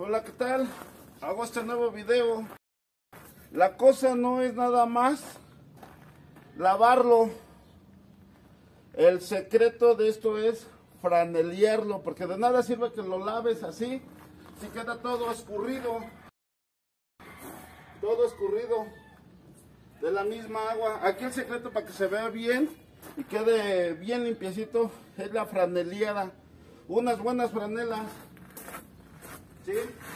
Hola, ¿qué tal? Hago este nuevo video. La cosa no es nada más lavarlo. El secreto de esto es franelearlo, porque de nada sirve que lo laves así si queda todo escurrido de la misma agua. Aquí el secreto para que se vea bien y quede bien limpiecito es la franeleada. Unas buenas franelas, ¿sí?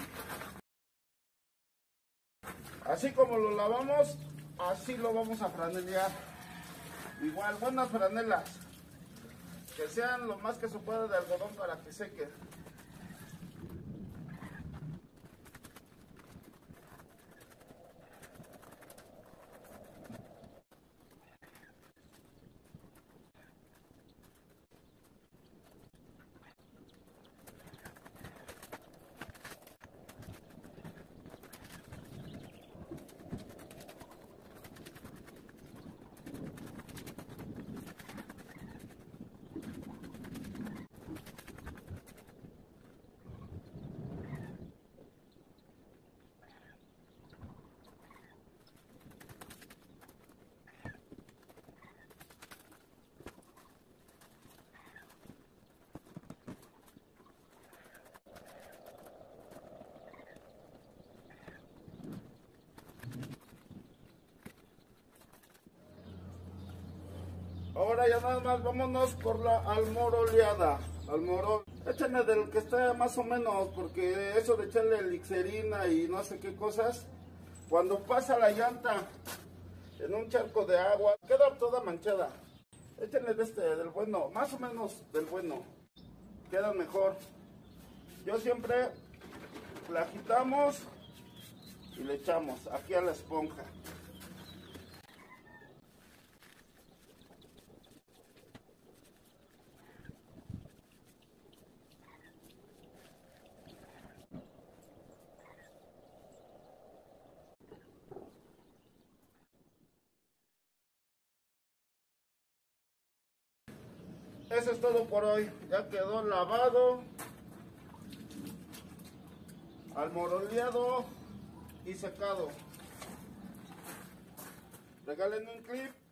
Así como lo lavamos, así lo vamos a franelear. Igual, buenas franelas, que sean lo más que se pueda de algodón para que seque. Ahora ya nada más, vámonos por la almoroleada. Échenle del que esté más o menos, porque eso de echarle elixirina y no sé qué cosas, cuando pasa la llanta en un charco de agua, queda toda manchada. Échenle de del bueno, más o menos del bueno, queda mejor. Yo siempre la agitamos y le echamos aquí a la esponja. Eso es todo por hoy. Ya quedó lavado, almoroleado y secado. Regálenme un clip.